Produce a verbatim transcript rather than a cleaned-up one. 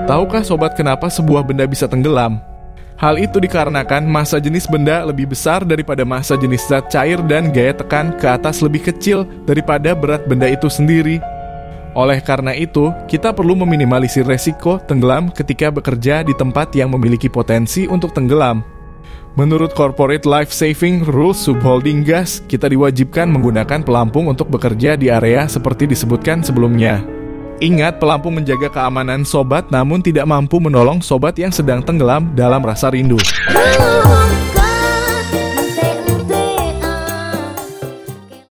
Tahukah sobat kenapa sebuah benda bisa tenggelam? Hal itu dikarenakan massa jenis benda lebih besar daripada massa jenis zat cair dan gaya tekan ke atas lebih kecil daripada berat benda itu sendiri. Oleh karena itu, kita perlu meminimalisir resiko tenggelam ketika bekerja di tempat yang memiliki potensi untuk tenggelam. Menurut Corporate Life Saving Rules Subholding Gas, kita diwajibkan menggunakan pelampung untuk bekerja di area seperti disebutkan sebelumnya. Ingat, pelampung menjaga keamanan sobat namun tidak mampu menolong sobat yang sedang tenggelam dalam rasa rindu.